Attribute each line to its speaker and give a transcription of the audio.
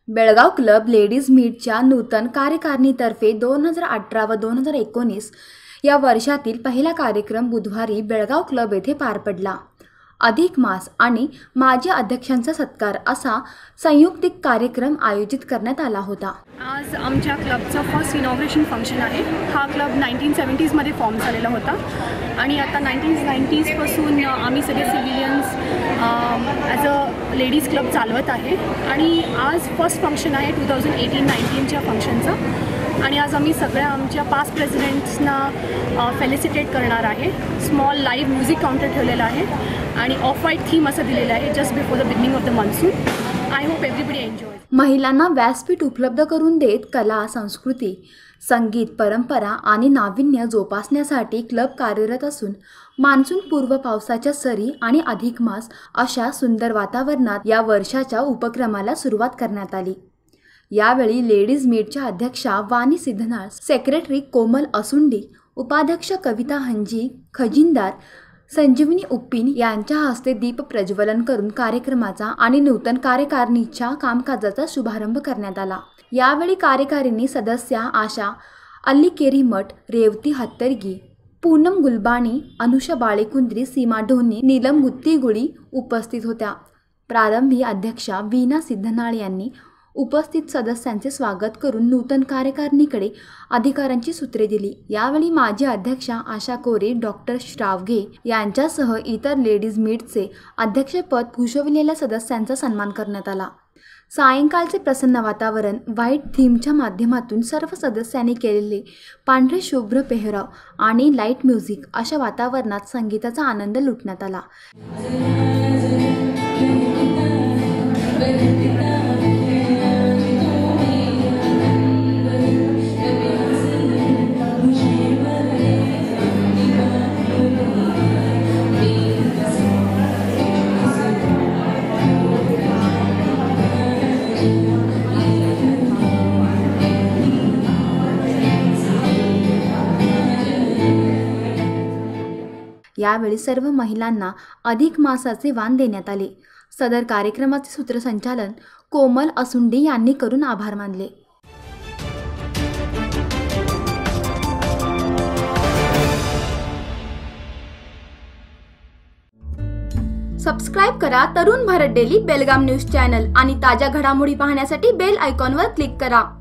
Speaker 1: Belgaum club ladies मीटच्या नूतन कार्यकारिणीतर्फे 2018 व 2019 या वर्षातील पहिला कार्यक्रम बुधवारी बेळगाव क्लब येथे पार पडला। अधिक मास आणि माजी अध्यक्षांचा सत्कार असा संयुक्तिक कार्यक्रम आयोजित करण्यात आला होता।
Speaker 2: आज आमच्या क्लबचा फर्स्ट इनॉग्रेशन फंक्शन आहे। हा क्लब 1970s मध्ये फॉर्म झालेला होता आणि आता 1990s पासून आम्ही सगळे civilians as a ladies club चालवत आहे आणि आज फर्स्ट फंक्शन आहे 2018-19च्या फंक्शनचा आणि आज आम्ही सगळ्या आमच्या पास्ट प्रेसिडेंट्सना फेलिसिटेट करणार आहे। स्मॉल लाईव्ह म्युझिक काउंटर ठेवलेला आहे आणि ऑफ व्हाईट थीम असं दिलेलं आहे just before the beginning of the monsoon. I hope everybody enjoy.
Speaker 1: महिलांना व्यासपीठ उपलब्ध करून देत कला, संस्कृती, संगीत, परंपरा आणि नाविन्य जोपासण्यासाठी क्लब कार्यरत असून मान्सून पूर्व पावसाच्या सरी आणि अधिक मास अशा सुंदर वातावरणात या वर्षाच्या उपक्रमाला सुरुवात करण्यात आली। यावेळी लेडीज मीटच्या अध्यक्षा वाणी सिद्धनाळ, सेक्रेटरी कोमल असुंडी, उपाध्यक्ष कविता हंजी, खजिनदार संजीवनी उप्पीन यांच्या हस्ते दीप प्रज्वलन करून कार्यक्रमाचा आणि नूतन कार्यकारिणीच्या कामकाजाचा शुभारंभ करण्यात आला। यावेळी कार्यकारिणी सदस्या आशा अल्लीकेरीमठ, रेवती हत्तरगी, पूनम गुलबाणी, अनुषा बाळेकुंद्री, सीमा ढोणे, नीलम गुत्तीगुडी उपस्थित होत्या। प्रारंभी अध्यक्षा वीणा सिद्धनाळ यांनी उपस्थित सदस्यांचे स्वागत करून नूतन कार्यकारिणीकडे अधिकारांची सूत्रे दिली। यावेळी माजी अध्यक्षा आशा कोरे, डॉक्टर श्रावघे यांच्यासह इतर लेडीज मीटचे अध्यक्षपद भूषविलेल्या सदस्यांचा सन्मान करण्यात आला। सायंकाळचे प्रसन्न वातावरण, व्हाईट थीमच्या माध्यमातून सर्व सदस्यांनी केलेले पांढरे शुभ्र पेहराव आणि लाईट म्युझिक अशा वातावरणात संगीताचा आनंद लुटण्यात आला। यावेळी सर्व महिलांना अधिक मासाचे वाण देण्यात आले। सदर कार्यक्रमाचे सूत्रसंचालन कोमल असुंडी यांनी करून आभार मानले। सबस्क्राइब करा Tarun Bharat daily Belgaum news channel आणि ताज्या घडामोडी पाहण्यासाठी बेल आयकॉनवर क्लिक करा।